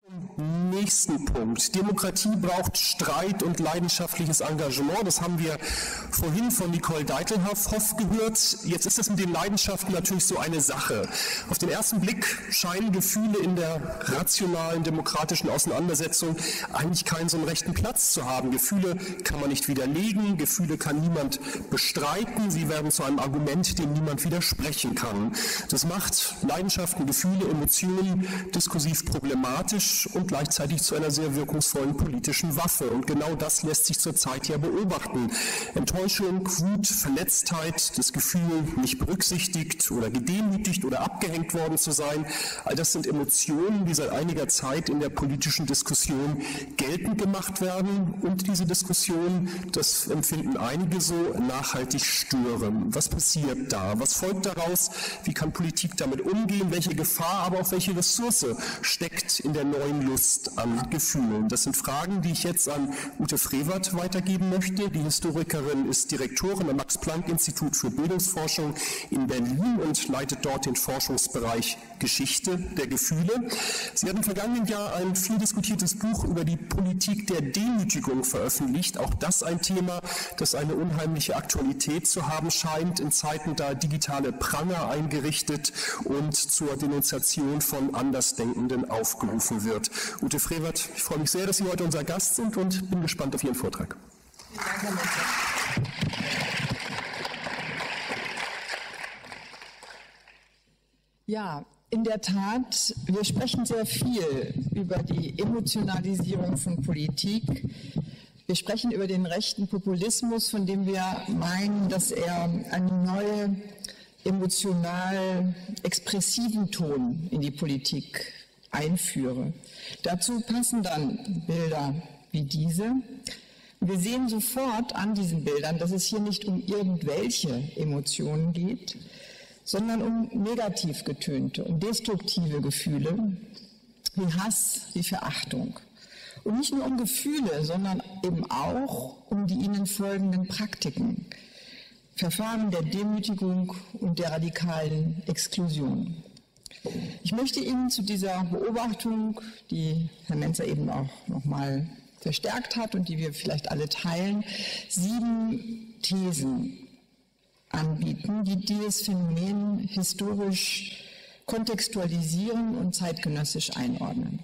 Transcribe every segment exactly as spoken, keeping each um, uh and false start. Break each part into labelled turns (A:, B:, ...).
A: Nächsten Punkt. Demokratie braucht Streit und leidenschaftliches Engagement. Das haben wir vorhin von Nicole Deitelhoff gehört. Jetzt ist es mit den Leidenschaften natürlich so eine Sache. Auf den ersten Blick scheinen Gefühle in der rationalen, demokratischen Auseinandersetzung eigentlich keinen so einen rechten Platz zu haben. Gefühle kann man nicht widerlegen, Gefühle kann niemand bestreiten, sie werden zu einem Argument, dem niemand widersprechen kann. Das macht Leidenschaften, Gefühle, Emotionen diskursiv problematisch und gleichzeitig zu einer sehr wirkungsvollen politischen Waffe. Und genau das lässt sich zurzeit ja beobachten. Enttäuschung, Wut, Verletztheit, das Gefühl, nicht berücksichtigt oder gedemütigt oder abgehängt worden zu sein, all das sind Emotionen, die seit einiger Zeit in der politischen Diskussion geltend gemacht werden und diese Diskussion, das empfinden einige so, nachhaltig stören. Was passiert da? Was folgt daraus? Wie kann Politik damit umgehen? Welche Gefahr, aber auch welche Ressource steckt in der neuen Lust an Gefühlen? Das sind Fragen, die ich jetzt an Ute Frevert weitergeben möchte. Die Historikerin ist Direktorin am Max-Planck-Institut für Bildungsforschung in Berlin und leitet dort den Forschungsbereich Geschichte der Gefühle. Sie hat im vergangenen Jahr ein viel diskutiertes Buch über die Politik der Demütigung veröffentlicht. Auch das ein Thema, das eine unheimliche Aktualität zu haben scheint, in Zeiten, da digitale Pranger eingerichtet und zur Denunziation von Andersdenkenden aufgerufen wird. Ute Frevert, ich freue mich sehr, dass Sie heute unser Gast sind und bin gespannt auf Ihren Vortrag.
B: Vielen Dank, Herr Metzer. Ja, in der Tat, wir sprechen sehr viel über die Emotionalisierung von Politik. Wir sprechen über den rechten Populismus, von dem wir meinen, dass er eine neue, emotional expressiven Ton in die Politik einführe. Dazu passen dann Bilder wie diese. Wir sehen sofort an diesen Bildern, dass es hier nicht um irgendwelche Emotionen geht, sondern um negativ getönte, um destruktive Gefühle wie Hass, wie Verachtung. Und nicht nur um Gefühle, sondern eben auch um die ihnen folgenden Praktiken, Verfahren der Demütigung und der radikalen Exklusion. Ich möchte Ihnen zu dieser Beobachtung, die Herr Mentzer eben auch nochmal verstärkt hat und die wir vielleicht alle teilen, sieben Thesen anbieten, die dieses Phänomen historisch kontextualisieren und zeitgenössisch einordnen.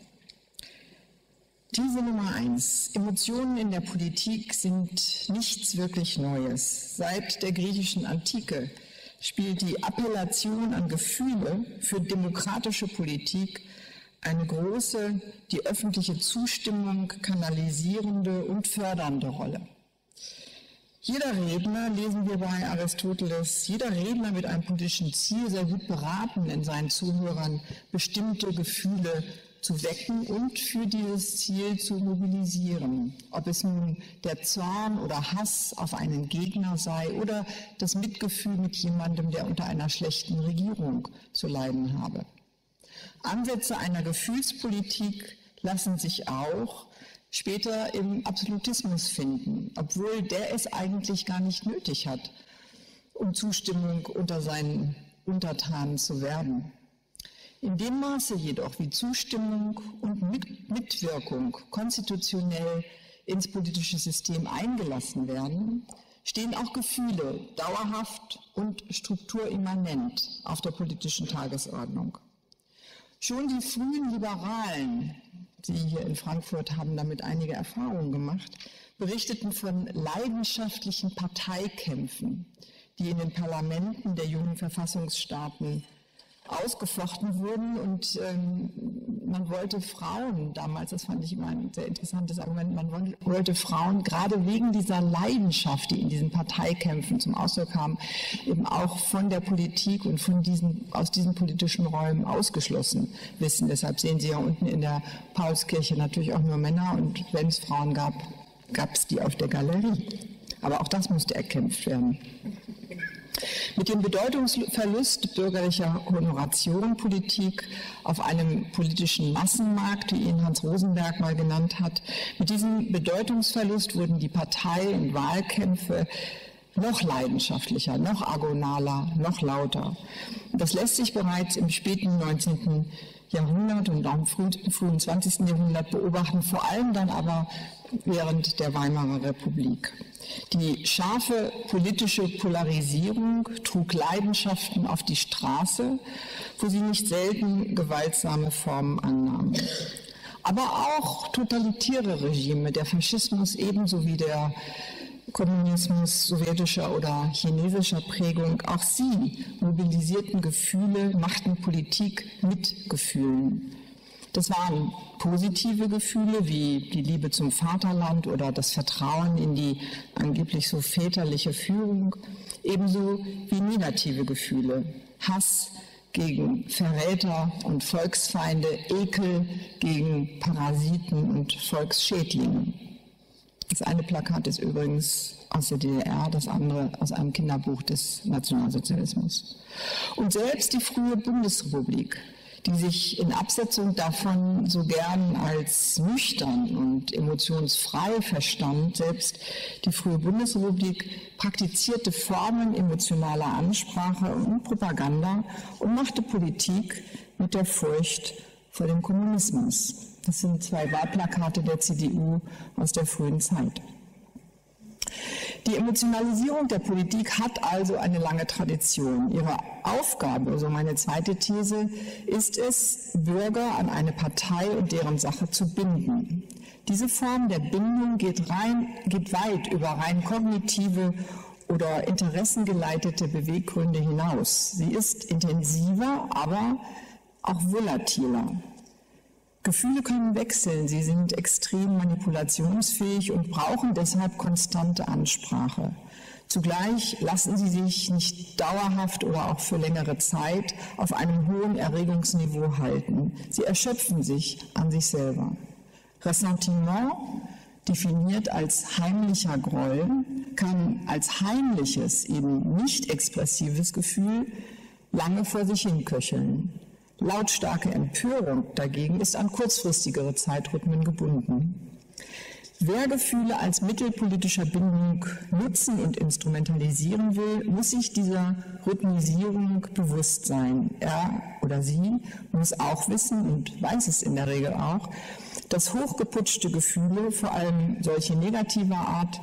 B: These Nummer eins. Emotionen in der Politik sind nichts wirklich Neues. Seit der griechischen Antike spielt die Appellation an Gefühle für demokratische Politik eine große, die öffentliche Zustimmung kanalisierende und fördernde Rolle. Jeder Redner, lesen wir bei Aristoteles, jeder Redner mit einem politischen Ziel sei gut beraten, in seinen Zuhörern bestimmte Gefühle zu wecken und für dieses Ziel zu mobilisieren. Ob es nun der Zorn oder Hass auf einen Gegner sei oder das Mitgefühl mit jemandem, der unter einer schlechten Regierung zu leiden habe. Ansätze einer Gefühlspolitik lassen sich auch später im Absolutismus finden, obwohl der es eigentlich gar nicht nötig hat, um Zustimmung unter seinen Untertanen zu werben. In dem Maße jedoch, wie Zustimmung und Mitwirkung konstitutionell ins politische System eingelassen werden, stehen auch Gefühle dauerhaft und strukturimmanent auf der politischen Tagesordnung. Schon die frühen Liberalen, Sie hier in Frankfurt haben damit einige Erfahrungen gemacht, berichteten von leidenschaftlichen Parteikämpfen, die in den Parlamenten der jungen Verfassungsstaaten ausgefochten wurden und ähm, man wollte Frauen damals, das fand ich immer ein sehr interessantes Argument, man wollte Frauen gerade wegen dieser Leidenschaft, die in diesen Parteikämpfen zum Ausdruck kam, eben auch von der Politik und von diesen, aus diesen politischen Räumen ausgeschlossen wissen. Deshalb sehen Sie ja unten in der Paulskirche natürlich auch nur Männer und wenn es Frauen gab, gab es die auf der Galerie. Aber auch das musste erkämpft werden. Mit dem Bedeutungsverlust bürgerlicher Honoration Politik auf einem politischen Massenmarkt, wie ihn Hans Rosenberg mal genannt hat, mit diesem Bedeutungsverlust wurden die Partei- und Wahlkämpfe noch leidenschaftlicher, noch agonaler, noch lauter. Das lässt sich bereits im späten neunzehnten Jahrhundert und auch im frühen zwanzigsten Jahrhundert beobachten, vor allem dann aber während der Weimarer Republik. Die scharfe politische Polarisierung trug Leidenschaften auf die Straße, wo sie nicht selten gewaltsame Formen annahmen. Aber auch totalitäre Regime, der Faschismus ebenso wie der Kommunismus sowjetischer oder chinesischer Prägung, auch sie mobilisierten Gefühle, machten Politik mit Gefühlen. Das waren positive Gefühle wie die Liebe zum Vaterland oder das Vertrauen in die angeblich so väterliche Führung, ebenso wie negative Gefühle, Hass gegen Verräter und Volksfeinde, Ekel gegen Parasiten und Volksschädlinge. Das eine Plakat ist übrigens aus der D D R, das andere aus einem Kinderbuch des Nationalsozialismus. Und selbst die frühe Bundesrepublik, die sich in Absetzung davon so gern als nüchtern und emotionsfrei verstand, selbst die frühe Bundesrepublik praktizierte Formen emotionaler Ansprache und Propaganda und machte Politik mit der Furcht vor dem Kommunismus. Das sind zwei Wahlplakate der C D U aus der frühen Zeit. Die Emotionalisierung der Politik hat also eine lange Tradition. Ihre Aufgabe, so meine zweite These, ist es, Bürger an eine Partei und deren Sache zu binden. Diese Form der Bindung geht, rein, geht weit über rein kognitive oder interessengeleitete Beweggründe hinaus. Sie ist intensiver, aber auch volatiler. Gefühle können wechseln, sie sind extrem manipulationsfähig und brauchen deshalb konstante Ansprache. Zugleich lassen sie sich nicht dauerhaft oder auch für längere Zeit auf einem hohen Erregungsniveau halten. Sie erschöpfen sich an sich selber. Ressentiment, definiert als heimlicher Groll, kann als heimliches, eben nicht expressives Gefühl lange vor sich hin köcheln. Lautstarke Empörung dagegen ist an kurzfristigere Zeitrhythmen gebunden. Wer Gefühle als Mittel politischer Bindung nutzen und instrumentalisieren will, muss sich dieser Rhythmisierung bewusst sein. Er oder sie muss auch wissen und weiß es in der Regel auch, dass hochgeputschte Gefühle, vor allem solche negativer Art,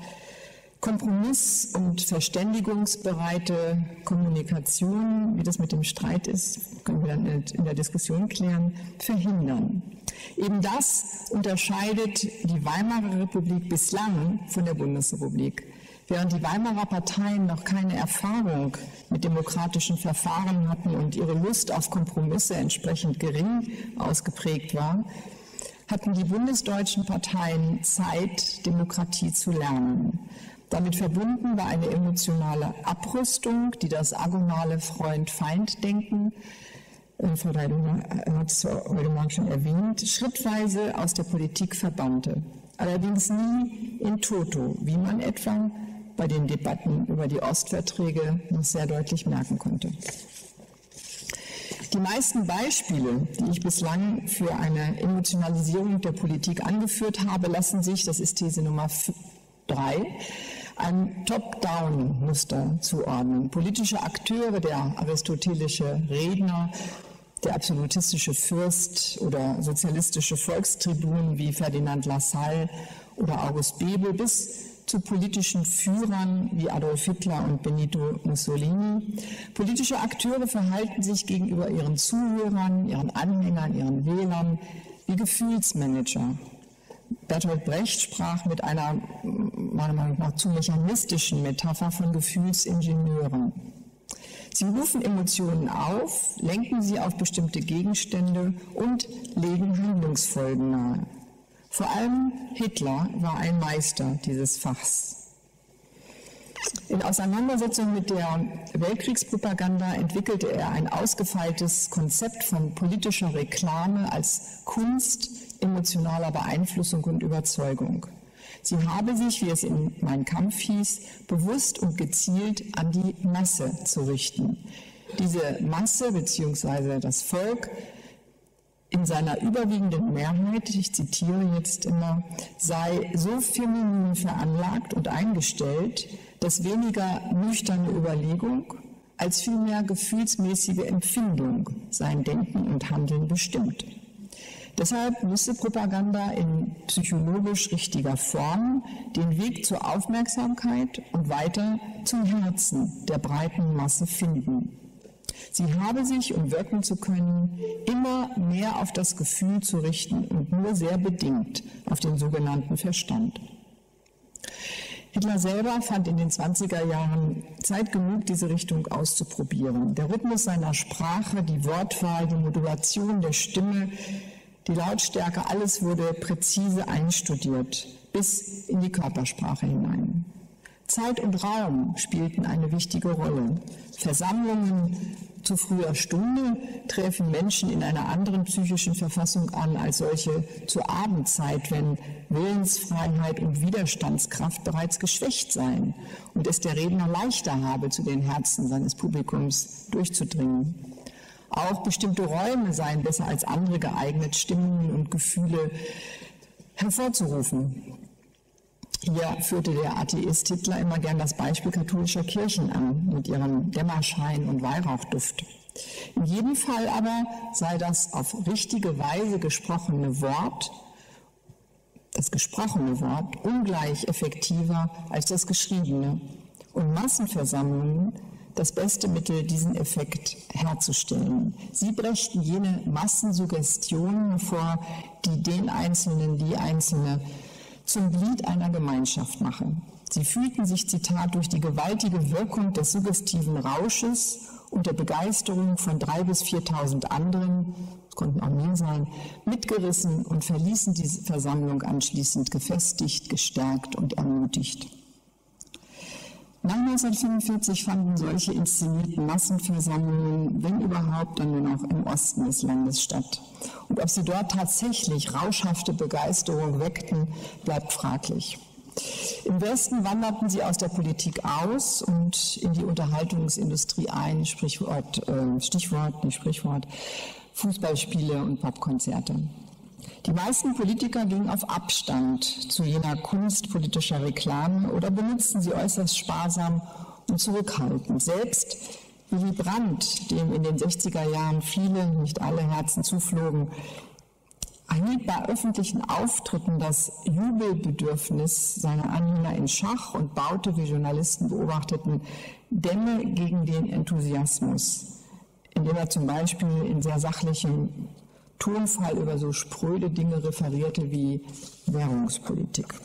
B: Kompromiss- und verständigungsbereite Kommunikation, wie das mit dem Streit ist, können wir dann in der Diskussion klären, verhindern. Eben das unterscheidet die Weimarer Republik bislang von der Bundesrepublik. Während die Weimarer Parteien noch keine Erfahrung mit demokratischen Verfahren hatten und ihre Lust auf Kompromisse entsprechend gering ausgeprägt war, hatten die bundesdeutschen Parteien Zeit, Demokratie zu lernen. Damit verbunden war eine emotionale Abrüstung, die das agonale Freund-Feind-Denken, äh, Frau Deidung hat es heute Morgen schon erwähnt, schrittweise aus der Politik verbannte. Allerdings nie in toto, wie man etwa bei den Debatten über die Ostverträge noch sehr deutlich merken konnte. Die meisten Beispiele, die ich bislang für eine Emotionalisierung der Politik angeführt habe, lassen sich, das ist These Nummer drei, ein Top-Down-Muster zuordnen. Politische Akteure, der aristotelische Redner, der absolutistische Fürst oder sozialistische Volkstribun wie Ferdinand Lassalle oder August Bebel bis zu politischen Führern wie Adolf Hitler und Benito Mussolini. Politische Akteure verhalten sich gegenüber ihren Zuhörern, ihren Anhängern, ihren Wählern wie Gefühlsmanager. Bertolt Brecht sprach mit einer, meiner Meinung nach, zu mechanistischen Metapher von Gefühlsingenieuren. Sie rufen Emotionen auf, lenken sie auf bestimmte Gegenstände und legen Handlungsfolgen nahe. Vor allem Hitler war ein Meister dieses Fachs. In Auseinandersetzung mit der Weltkriegspropaganda entwickelte er ein ausgefeiltes Konzept von politischer Reklame als Kunst emotionaler Beeinflussung und Überzeugung. Sie habe sich, wie es in Mein Kampf hieß, bewusst und gezielt an die Masse zu richten. Diese Masse bzw. das Volk in seiner überwiegenden Mehrheit, ich zitiere jetzt immer, sei so feminin veranlagt und eingestellt, dass weniger nüchterne Überlegung als vielmehr gefühlsmäßige Empfindung sein Denken und Handeln bestimmt. Deshalb müsse Propaganda in psychologisch richtiger Form den Weg zur Aufmerksamkeit und weiter zum Herzen der breiten Masse finden. Sie habe sich, um wirken zu können, immer mehr auf das Gefühl zu richten und nur sehr bedingt auf den sogenannten Verstand. Hitler selber fand in den zwanziger Jahren Zeit genug, diese Richtung auszuprobieren. Der Rhythmus seiner Sprache, die Wortwahl, die Modulation der Stimme, die Lautstärke, alles wurde präzise einstudiert, bis in die Körpersprache hinein. Zeit und Raum spielten eine wichtige Rolle. Versammlungen zu früher Stunde treffen Menschen in einer anderen psychischen Verfassung an als solche zur Abendzeit, wenn Willensfreiheit und Widerstandskraft bereits geschwächt seien und es der Redner leichter habe, zu den Herzen seines Publikums durchzudringen. Auch bestimmte Räume seien besser als andere geeignet, Stimmungen und Gefühle hervorzurufen. Hier führte der Atheist Hitler immer gern das Beispiel katholischer Kirchen an, mit ihrem Dämmerschein und Weihrauchduft. In jedem Fall aber sei das auf richtige Weise gesprochene Wort, das gesprochene Wort, ungleich effektiver als das geschriebene. Und Massenversammlungen das beste Mittel, diesen Effekt herzustellen. Sie brächten jene Massensuggestionen vor, die den Einzelnen, die Einzelne zum Glied einer Gemeinschaft machen. Sie fühlten sich, Zitat, durch die gewaltige Wirkung des suggestiven Rausches und der Begeisterung von drei bis viertausend anderen, es konnten auch mehr sein, mitgerissen und verließen diese Versammlung anschließend gefestigt, gestärkt und ermutigt. Nach neunzehnhundertfünfundvierzig fanden solche inszenierten Massenversammlungen, wenn überhaupt, dann nur noch im Osten des Landes statt. Und ob sie dort tatsächlich rauschhafte Begeisterung weckten, bleibt fraglich. Im Westen wanderten sie aus der Politik aus und in die Unterhaltungsindustrie ein, Sprichwort, äh, Stichwort, nicht Sprichwort, Fußballspiele und Popkonzerte. Die meisten Politiker gingen auf Abstand zu jener Kunst politischer Reklame oder benutzten sie äußerst sparsam und zurückhaltend. Selbst Willy Brandt, dem in den sechziger Jahren viele, nicht alle Herzen zuflogen, erhielt bei öffentlichen Auftritten das Jubelbedürfnis seiner Anhänger in Schach und baute, wie Journalisten beobachteten, Dämme gegen den Enthusiasmus, indem er zum Beispiel in sehr sachlichem Tonfall über so spröde Dinge referierte wie Währungspolitik.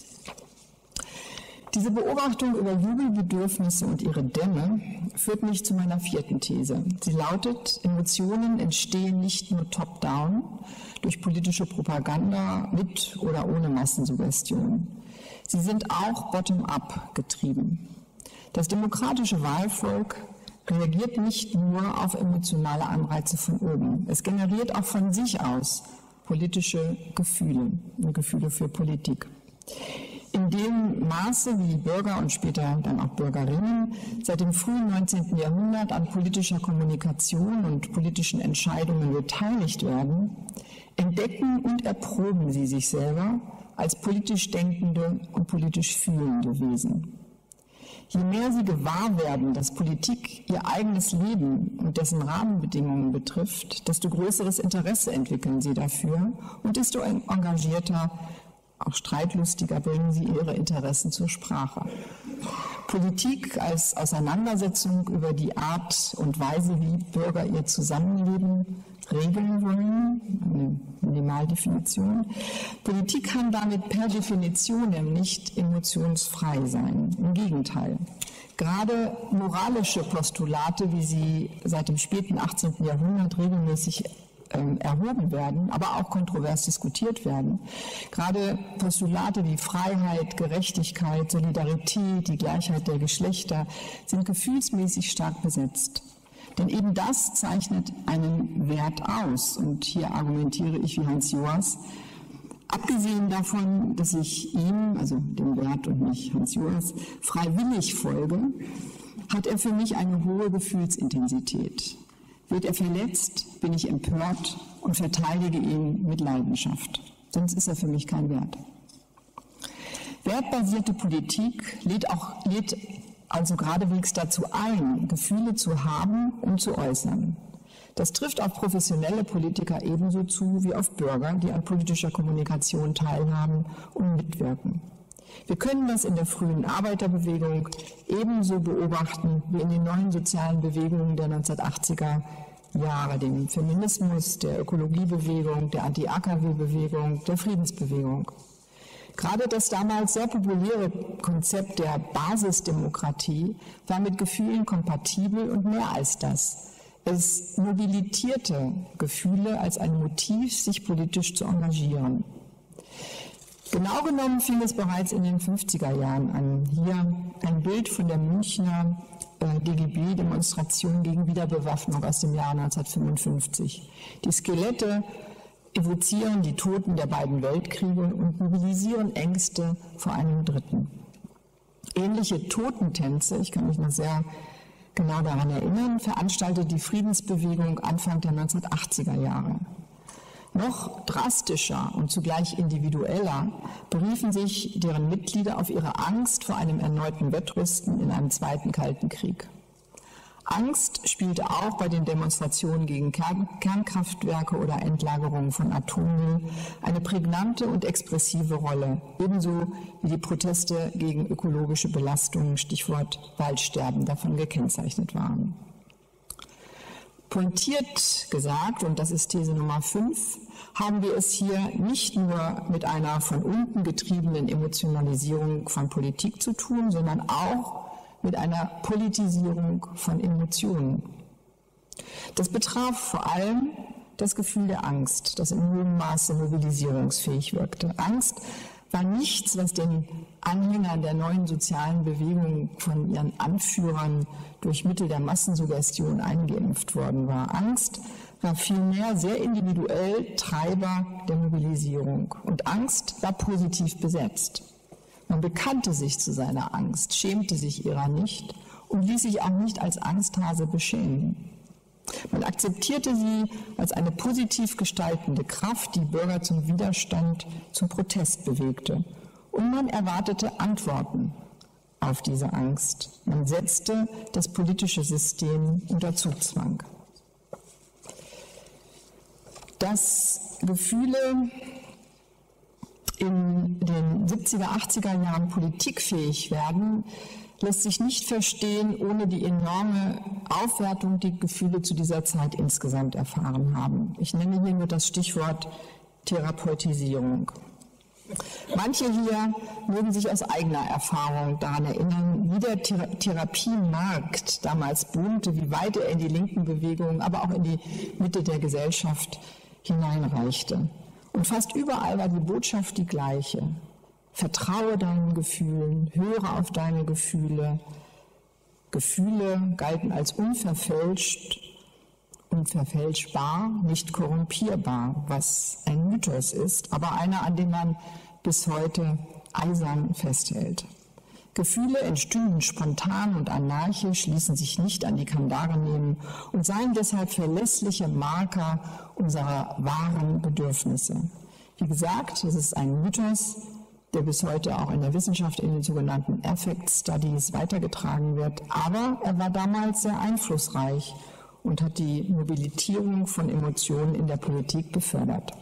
B: Diese Beobachtung über Jubelbedürfnisse und ihre Dämme führt mich zu meiner vierten These. Sie lautet, Emotionen entstehen nicht nur top-down durch politische Propaganda mit oder ohne Massensuggestion. Sie sind auch bottom-up getrieben. Das demokratische Wahlvolk reagiert nicht nur auf emotionale Anreize von oben. Es generiert auch von sich aus politische Gefühle, Gefühle für Politik. In dem Maße, wie Bürger und später dann auch Bürgerinnen seit dem frühen neunzehnten Jahrhundert an politischer Kommunikation und politischen Entscheidungen beteiligt werden, entdecken und erproben sie sich selber als politisch denkende und politisch fühlende Wesen. Je mehr sie gewahr werden, dass Politik ihr eigenes Leben und dessen Rahmenbedingungen betrifft, desto größeres Interesse entwickeln sie dafür und desto engagierter, auch streitlustiger bringen sie ihre Interessen zur Sprache. Politik als Auseinandersetzung über die Art und Weise, wie Bürger ihr Zusammenleben regeln wollen, eine Minimaldefinition. Politik kann damit per Definition nicht emotionsfrei sein. Im Gegenteil. Gerade moralische Postulate, wie sie seit dem späten achtzehnten Jahrhundert regelmäßig ähm, erhoben werden, aber auch kontrovers diskutiert werden. Gerade Postulate wie Freiheit, Gerechtigkeit, Solidarität, die Gleichheit der Geschlechter sind gefühlsmäßig stark besetzt. Denn eben das zeichnet einen Wert aus. Und hier argumentiere ich wie Hans Joas. Abgesehen davon, dass ich ihm, also dem Wert und nicht Hans Joas, freiwillig folge, hat er für mich eine hohe Gefühlsintensität. Wird er verletzt, bin ich empört und verteidige ihn mit Leidenschaft. Sonst ist er für mich kein Wert. Wertbasierte Politik lädt auch, lädt also geradewegs dazu ein, Gefühle zu haben und zu äußern. Das trifft auf professionelle Politiker ebenso zu wie auf Bürger, die an politischer Kommunikation teilhaben und mitwirken. Wir können das in der frühen Arbeiterbewegung ebenso beobachten wie in den neuen sozialen Bewegungen der neunzehnhundertachtziger Jahre, dem Feminismus, der Ökologiebewegung, der Anti-A K W-Bewegung, der Friedensbewegung. Gerade das damals sehr populäre Konzept der Basisdemokratie war mit Gefühlen kompatibel und mehr als das. Es mobilitierte Gefühle als ein Motiv, sich politisch zu engagieren. Genau genommen fing es bereits in den fünfziger Jahren an. Hier ein Bild von der Münchner äh, D G B-Demonstration gegen Wiederbewaffnung aus dem Jahr neunzehnhundertfünfundfünfzig. Die Skelette evozieren die Toten der beiden Weltkriege und mobilisieren Ängste vor einem dritten. Ähnliche Totentänze, ich kann mich noch sehr genau daran erinnern, veranstaltete die Friedensbewegung Anfang der neunzehnhundertachtziger Jahre. Noch drastischer und zugleich individueller beriefen sich deren Mitglieder auf ihre Angst vor einem erneuten Wettrüsten in einem zweiten Kalten Krieg. Angst spielte auch bei den Demonstrationen gegen Kern- Kernkraftwerke oder Endlagerungen von Atommüll eine prägnante und expressive Rolle, ebenso wie die Proteste gegen ökologische Belastungen, Stichwort Waldsterben, davon gekennzeichnet waren. Pointiert gesagt, und das ist These Nummer fünf, haben wir es hier nicht nur mit einer von unten getriebenen Emotionalisierung von Politik zu tun, sondern auch mit einer Politisierung von Emotionen. Das betraf vor allem das Gefühl der Angst, das in hohem Maße mobilisierungsfähig wirkte. Angst war nichts, was den Anhängern der neuen sozialen Bewegung von ihren Anführern durch Mittel der Massensuggestion eingeimpft worden war. Angst war vielmehr sehr individuell Treiber der Mobilisierung. Und Angst war positiv besetzt. Man bekannte sich zu seiner Angst, schämte sich ihrer nicht und ließ sich auch nicht als Angsthase beschämen. Man akzeptierte sie als eine positiv gestaltende Kraft, die Bürger zum Widerstand, zum Protest bewegte. Und man erwartete Antworten auf diese Angst. Man setzte das politische System unter Zugzwang. Dass Gefühle in den siebziger, achtziger Jahren politikfähig werden, lässt sich nicht verstehen, ohne die enorme Aufwertung, die Gefühle zu dieser Zeit insgesamt erfahren haben. Ich nenne hier nur das Stichwort Therapeutisierung. Manche hier mögen sich aus eigener Erfahrung daran erinnern, wie der Thera- Therapiemarkt damals boomte, wie weit er in die linken Bewegungen, aber auch in die Mitte der Gesellschaft hineinreichte. Und fast überall war die Botschaft die gleiche. Vertraue deinen Gefühlen, höre auf deine Gefühle. Gefühle galten als unverfälscht, unverfälschbar, nicht korrumpierbar, was ein Mythos ist, aber einer, an dem man bis heute eisern festhält. Gefühle entstünden spontan und anarchisch, ließen sich nicht an die Kandare nehmen und seien deshalb verlässliche Marker unserer wahren Bedürfnisse. Wie gesagt, es ist ein Mythos, der bis heute auch in der Wissenschaft in den sogenannten Affect Studies weitergetragen wird, aber er war damals sehr einflussreich und hat die Mobilitierung von Emotionen in der Politik befördert.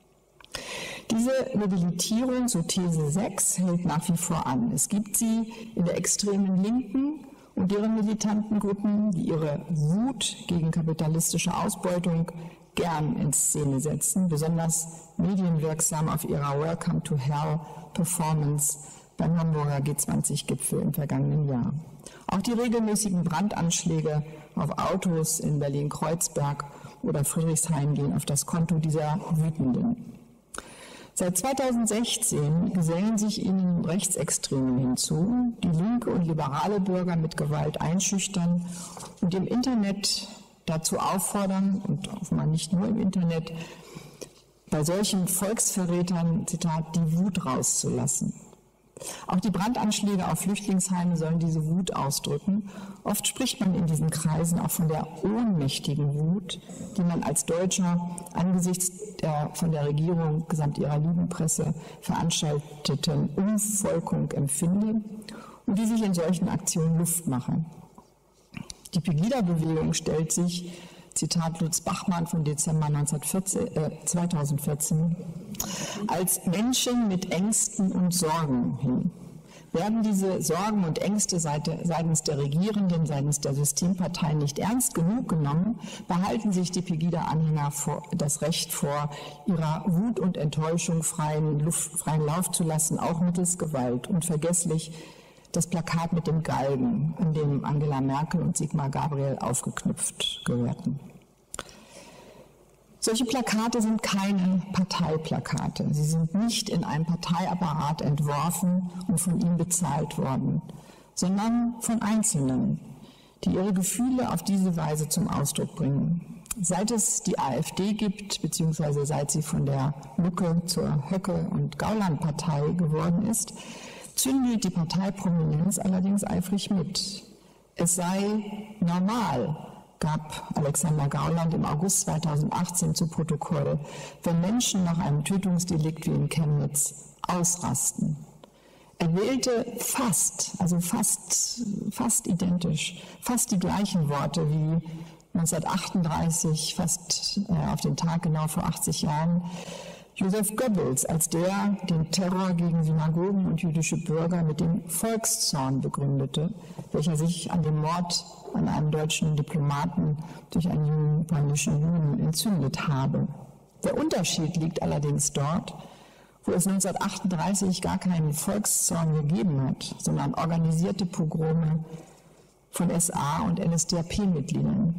B: Diese Mobilitierung, so These sechs, hält nach wie vor an. Es gibt sie in der extremen Linken und deren militanten Gruppen, die ihre Wut gegen kapitalistische Ausbeutung gern in Szene setzen, besonders medienwirksam auf ihrer Welcome to Hell Performance beim Hamburger G zwanzig Gipfel im vergangenen Jahr. Auch die regelmäßigen Brandanschläge auf Autos in Berlin-Kreuzberg oder Friedrichshain gehen auf das Konto dieser Wütenden. Seit zweitausendsechzehn gesellen sich ihnen Rechtsextremen hinzu, die linke und liberale Bürger mit Gewalt einschüchtern und im Internet dazu auffordern, und offenbar nicht nur im Internet, bei solchen Volksverrätern, Zitat, die Wut rauszulassen. Auch die Brandanschläge auf Flüchtlingsheime sollen diese Wut ausdrücken. Oft spricht man in diesen Kreisen auch von der ohnmächtigen Wut, die man als Deutscher angesichts der von der Regierung gesamt ihrer Lügenpresse veranstalteten Umvolkung empfinde und die sich in solchen Aktionen Luft machen. Die Pegida-Bewegung stellt sich, Zitat Lutz Bachmann von Dezember zweitausendvierzehn, als Menschen mit Ängsten und Sorgen hin. Werden diese Sorgen und Ängste seitens der Regierenden, seitens der Systemparteien nicht ernst genug genommen, behalten sich die Pegida-Anhänger das Recht vor, ihrer Wut und Enttäuschung freien, Luft, freien Lauf zu lassen, auch mittels Gewalt. Unvergesslich das Plakat mit dem Galgen, an dem Angela Merkel und Sigmar Gabriel aufgeknüpft gehörten. Solche Plakate sind keine Parteiplakate. Sie sind nicht in einem Parteiapparat entworfen und von ihm bezahlt worden, sondern von Einzelnen, die ihre Gefühle auf diese Weise zum Ausdruck bringen. Seit es die AfD gibt, beziehungsweise seit sie von der Lucke zur Höcke- und Gauland-Partei geworden ist, zündelt die Parteiprominenz allerdings eifrig mit. Es sei normal, gab Alexander Gauland im August zweitausendachtzehn zu Protokoll, wenn Menschen nach einem Tötungsdelikt wie in Chemnitz ausrasten. Er wählte fast, also fast, fast identisch, fast die gleichen Worte wie neunzehnhundertachtunddreißig, fast äh, auf den Tag genau vor achtzig Jahren, Joseph Goebbels, als der den Terror gegen Synagogen und jüdische Bürger mit dem Volkszorn begründete, welcher sich an dem Mord an einem deutschen Diplomaten durch einen polnischen Juden entzündet habe. Der Unterschied liegt allerdings dort, wo es neunzehnhundertachtunddreißig gar keinen Volkszorn gegeben hat, sondern organisierte Pogrome von S A und N S D A P-Mitgliedern.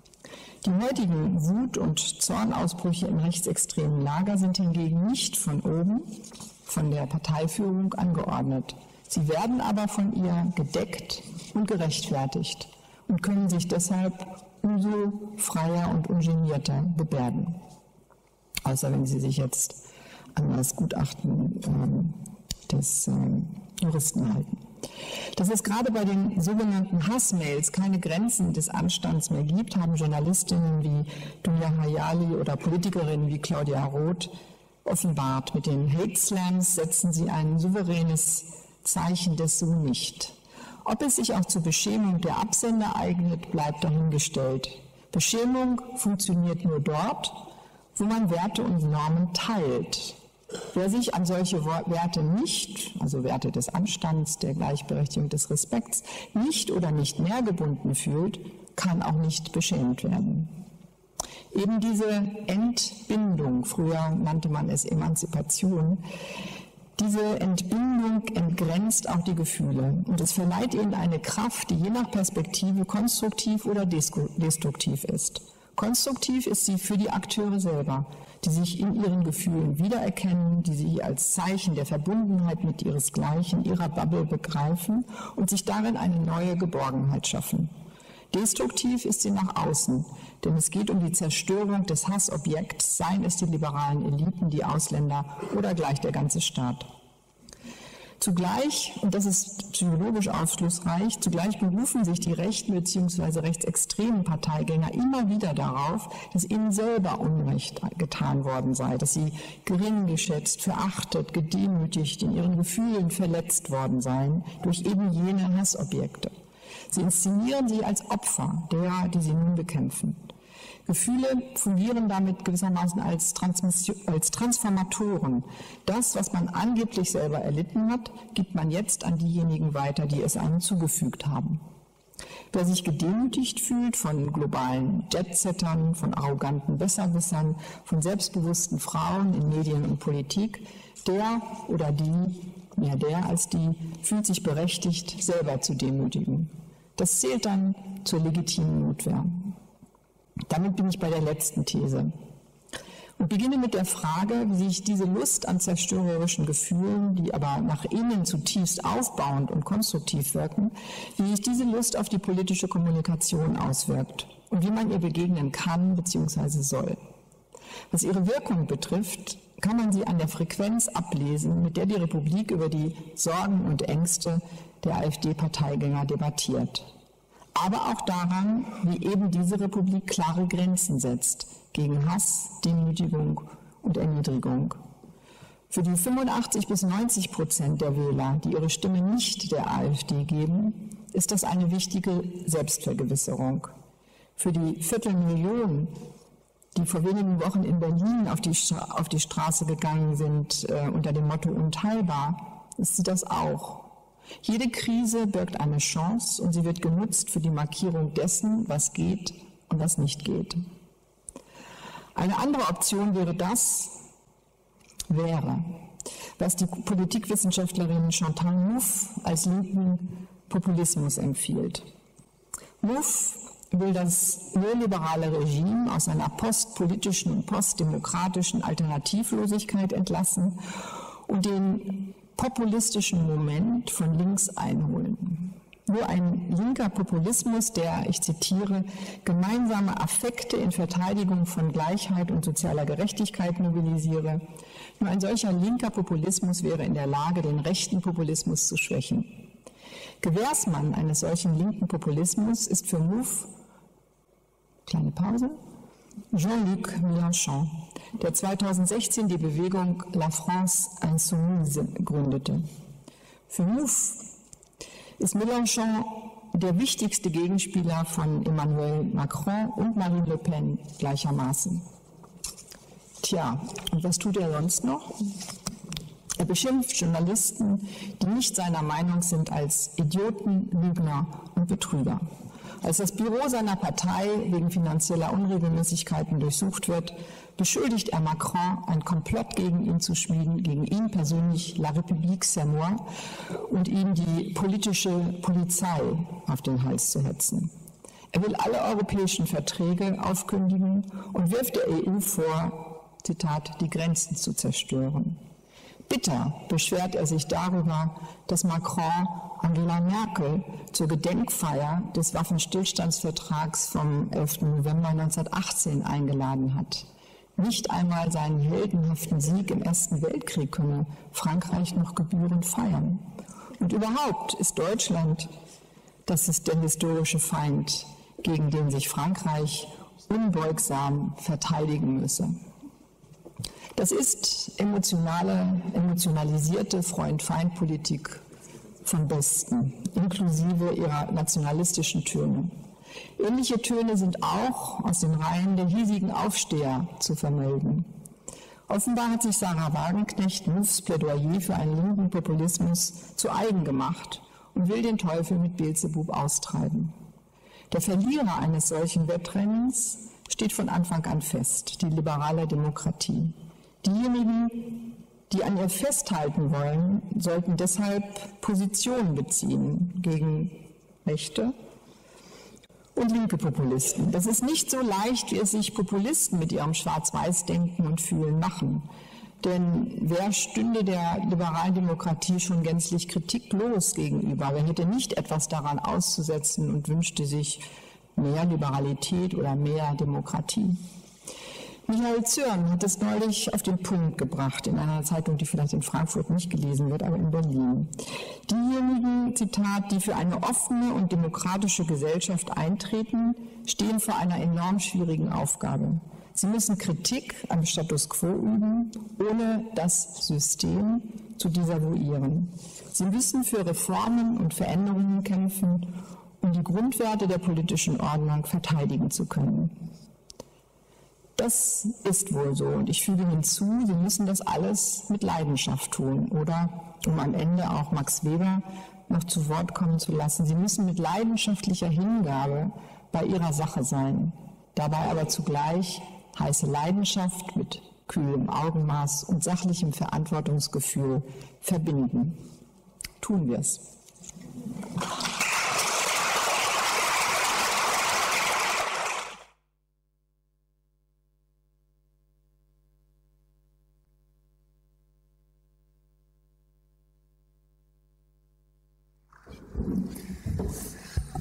B: Die heutigen Wut- und Zornausbrüche im rechtsextremen Lager sind hingegen nicht von oben, von der Parteiführung angeordnet. Sie werden aber von ihr gedeckt und gerechtfertigt und können sich deshalb umso freier und ungenierter gebärden. Außer wenn Sie sich jetzt an das Gutachten ähm, des ähm, Juristen halten. Dass es gerade bei den sogenannten Hassmails keine Grenzen des Anstands mehr gibt, haben Journalistinnen wie Dunja Hayali oder Politikerinnen wie Claudia Roth offenbart. Mit den Hate Slams setzen sie ein souveränes Zeichen des So nicht. Ob es sich auch zur Beschämung der Absender eignet, bleibt dahingestellt. Beschämung funktioniert nur dort, wo man Werte und Normen teilt. Wer sich an solche Werte nicht, also Werte des Anstands, der Gleichberechtigung, des Respekts, nicht oder nicht mehr gebunden fühlt, kann auch nicht beschämt werden. Eben diese Entbindung, früher nannte man es Emanzipation, diese Entbindung entgrenzt auch die Gefühle und es verleiht ihnen eine Kraft, die je nach Perspektive konstruktiv oder destruktiv ist. Konstruktiv ist sie für die Akteure selber, die sich in ihren Gefühlen wiedererkennen, die sie als Zeichen der Verbundenheit mit ihresgleichen, ihrer Bubble begreifen und sich darin eine neue Geborgenheit schaffen. Destruktiv ist sie nach außen, denn es geht um die Zerstörung des Hassobjekts, seien es die liberalen Eliten, die Ausländer oder gleich der ganze Staat. Zugleich, und das ist psychologisch aufschlussreich, zugleich berufen sich die rechten bzw. rechtsextremen Parteigänger immer wieder darauf, dass ihnen selber Unrecht getan worden sei, dass sie gering geschätzt, verachtet, gedemütigt, in ihren Gefühlen verletzt worden seien durch eben jene Hassobjekte. Sie inszenieren sie als Opfer derer, die sie nun bekämpfen. Gefühle fungieren damit gewissermaßen als, als Transformatoren. Das, was man angeblich selber erlitten hat, gibt man jetzt an diejenigen weiter, die es einem zugefügt haben. Wer sich gedemütigt fühlt von globalen Jetsettern, von arroganten Besserwissern, von selbstbewussten Frauen in Medien und Politik, der oder die, mehr der als die, fühlt sich berechtigt, selber zu demütigen. Das zählt dann zur legitimen Notwehr. Damit bin ich bei der letzten These und beginne mit der Frage, wie sich diese Lust an zerstörerischen Gefühlen, die aber nach innen zutiefst aufbauend und konstruktiv wirken, wie sich diese Lust auf die politische Kommunikation auswirkt und wie man ihr begegnen kann bzw. soll. Was ihre Wirkung betrifft, kann man sie an der Frequenz ablesen, mit der die Republik über die Sorgen und Ängste der AfD-Parteigänger debattiert. Aber auch daran, wie eben diese Republik klare Grenzen setzt gegen Hass, Demütigung und Erniedrigung. Für die fünfundachtzig bis neunzig Prozent der Wähler, die ihre Stimme nicht der AfD geben, ist das eine wichtige Selbstvergewisserung. Für die Viertelmillion, die vor wenigen Wochen in Berlin auf die, Stra- auf die Straße gegangen sind, äh, unter dem Motto unteilbar, ist sie das auch. Jede Krise birgt eine Chance und sie wird genutzt für die Markierung dessen, was geht und was nicht geht. Eine andere Option wäre das, wäre, was die Politikwissenschaftlerin Chantal Mouffe als linken Populismus empfiehlt. Mouffe will das neoliberale Regime aus einer postpolitischen und postdemokratischen Alternativlosigkeit entlassen und den populistischen Moment von links einholen. Nur ein linker Populismus, der, ich zitiere, gemeinsame Affekte in Verteidigung von Gleichheit und sozialer Gerechtigkeit mobilisiere, nur ein solcher linker Populismus wäre in der Lage, den rechten Populismus zu schwächen. Gewährsmann eines solchen linken Populismus ist für Mouffe, kleine Pause, Jean-Luc Mélenchon, der zweitausendsechzehn die Bewegung La France Insoumise gründete. Für Mouffe ist Mélenchon der wichtigste Gegenspieler von Emmanuel Macron und Marine Le Pen gleichermaßen. Tja, und was tut er sonst noch? Er beschimpft Journalisten, die nicht seiner Meinung sind, als Idioten, Lügner und Betrüger. Als das Büro seiner Partei wegen finanzieller Unregelmäßigkeiten durchsucht wird, beschuldigt er Macron, ein Komplott gegen ihn zu schmieden, gegen ihn persönlich La République c'est moi und ihm die politische Polizei auf den Hals zu hetzen. Er will alle europäischen Verträge aufkündigen und wirft der E U vor, Zitat, die Grenzen zu zerstören. Bitter beschwert er sich darüber, dass Macron Angela Merkel zur Gedenkfeier des Waffenstillstandsvertrags vom elften November neunzehnhundertachtzehn eingeladen hat. Nicht einmal seinen heldenhaften Sieg im Ersten Weltkrieg könne Frankreich noch gebührend feiern. Und überhaupt ist Deutschland, das ist der historische Feind, gegen den sich Frankreich unbeugsam verteidigen müsse. Das ist emotionale, emotionalisierte Freund-Feind-Politik vom Besten, inklusive ihrer nationalistischen Töne. Ähnliche Töne sind auch aus den Reihen der hiesigen Aufsteher zu vermelden. Offenbar hat sich Sarah Wagenknecht Mouffes Plädoyer für einen linken Populismus zu eigen gemacht und will den Teufel mit Beelzebub austreiben. Der Verlierer eines solchen Wettrennens steht von Anfang an fest, die liberale Demokratie. Diejenigen, die an ihr festhalten wollen, sollten deshalb Positionen beziehen gegen rechte und linke Populisten. Das ist nicht so leicht, wie es sich Populisten mit ihrem Schwarz-Weiß-Denken und Fühlen machen. Denn wer stünde der liberalen Demokratie schon gänzlich kritiklos gegenüber? Wer hätte nicht etwas daran auszusetzen und wünschte sich mehr Liberalität oder mehr Demokratie? Michael Zürn hat es neulich auf den Punkt gebracht, in einer Zeitung, die vielleicht in Frankfurt nicht gelesen wird, aber in Berlin. Diejenigen, Zitat, die für eine offene und demokratische Gesellschaft eintreten, stehen vor einer enorm schwierigen Aufgabe. Sie müssen Kritik am Status quo üben, ohne das System zu desavouieren. Sie müssen für Reformen und Veränderungen kämpfen, um die Grundwerte der politischen Ordnung verteidigen zu können. Das ist wohl so und ich füge hinzu, Sie müssen das alles mit Leidenschaft tun oder, um am Ende auch Max Weber noch zu Wort kommen zu lassen, Sie müssen mit leidenschaftlicher Hingabe bei Ihrer Sache sein, dabei aber zugleich heiße Leidenschaft mit kühlem Augenmaß und sachlichem Verantwortungsgefühl verbinden. Tun wir es.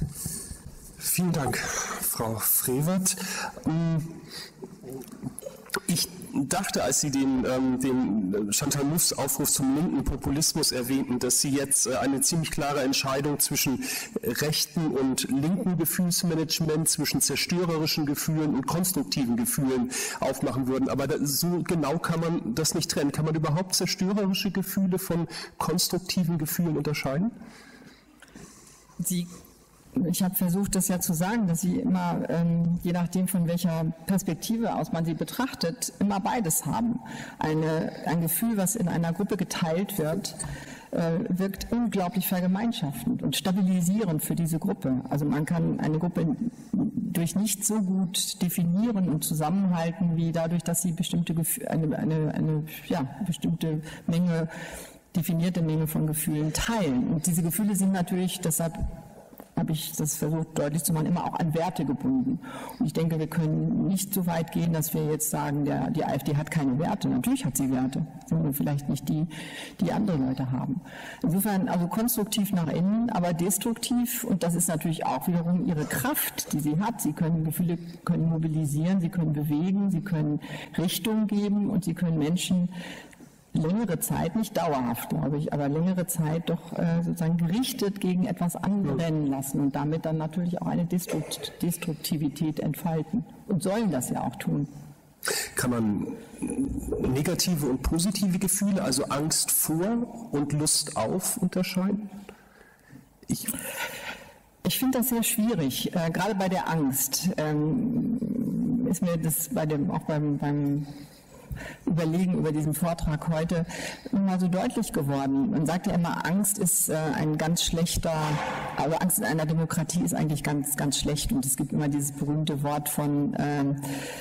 A: Vielen Dank, Frau Frevert. Ich dachte, als Sie den, ähm, den Chantal Mouffes Aufruf zum linken Populismus erwähnten, dass Sie jetzt äh, eine ziemlich klare Entscheidung zwischen rechten und linken Gefühlsmanagement, zwischen zerstörerischen Gefühlen und konstruktiven Gefühlen aufmachen würden. Aber da, so genau kann man das nicht trennen. Kann man überhaupt zerstörerische Gefühle von konstruktiven Gefühlen unterscheiden?
B: Sie Ich habe versucht, das ja zu sagen, dass Sie immer, ähm, je nachdem von welcher Perspektive aus man sie betrachtet, immer beides haben. Eine, ein Gefühl, was in einer Gruppe geteilt wird, äh, wirkt unglaublich vergemeinschaftend und stabilisierend für diese Gruppe. Also man kann eine Gruppe durch nichts so gut definieren und zusammenhalten, wie dadurch, dass sie bestimmte Gefühle, eine, eine, eine ja, bestimmte Menge, definierte Menge von Gefühlen teilen. Und diese Gefühle sind natürlich deshalb, habe ich das versucht deutlich zu machen, immer auch an Werte gebunden. Und ich denke, wir können nicht so weit gehen, dass wir jetzt sagen, der, die AfD hat keine Werte. Natürlich hat sie Werte, sind nur vielleicht nicht die, die andere Leute haben. Insofern also konstruktiv nach innen, aber destruktiv, und das ist natürlich auch wiederum ihre Kraft, die sie hat. Sie können Gefühle können mobilisieren, sie können bewegen, sie können Richtung geben und sie können Menschen längere Zeit, nicht dauerhaft, glaube ich, aber längere Zeit doch äh, sozusagen gerichtet gegen etwas anrennen lassen und damit dann natürlich auch eine Destrukt- Destruktivität entfalten und sollen das ja auch tun.
A: Kann man negative und positive Gefühle, also Angst vor und Lust auf, unterscheiden? Ich
B: Ich finde das sehr schwierig, äh, gerade bei der Angst. Ähm, ist mir das bei dem, auch beim, beim Überlegen über diesen Vortrag heute immer so deutlich geworden. Man sagt ja immer, Angst ist äh, ein ganz schlechter, also Angst in einer Demokratie ist eigentlich ganz, ganz schlecht. Und es gibt immer dieses berühmte Wort von ähm,